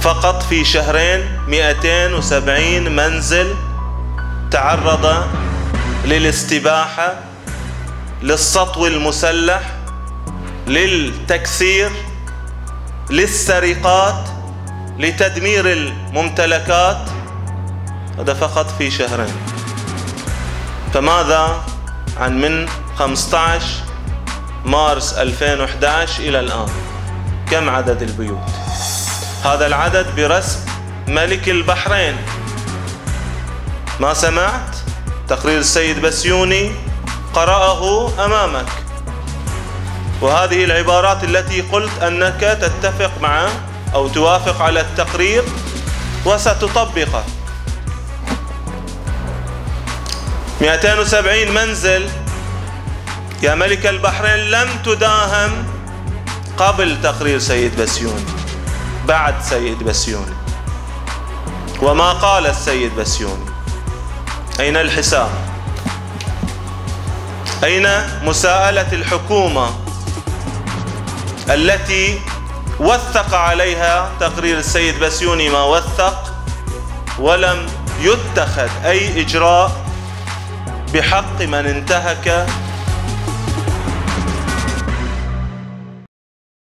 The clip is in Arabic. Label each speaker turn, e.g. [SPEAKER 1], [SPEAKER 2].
[SPEAKER 1] فقط في شهرين 270 منزل تعرض للاستباحة، للسطو المسلح، للتكسير، للسرقات، لتدمير الممتلكات. هذا فقط في شهرين. فماذا عن من 15 مارس 2011 إلى الآن؟ كم عدد البيوت؟ هذا العدد برسم ملك البحرين. ما سمعت؟ تقرير السيد بسيوني قرأه أمامك، وهذه العبارات التي قلت أنك تتفق معه أو توافق على التقرير وستطبقه. 270 منزل يا ملك البحرين لم تداهم قبل تقرير سيد بسيوني، بعد سيد بسيوني. وما قال السيد بسيوني؟ أين الحساب؟ أين مساءلة الحكومة التي وثق عليها تقرير السيد بسيوني ما وثق، ولم يتخذ أي إجراء بحق من انتهك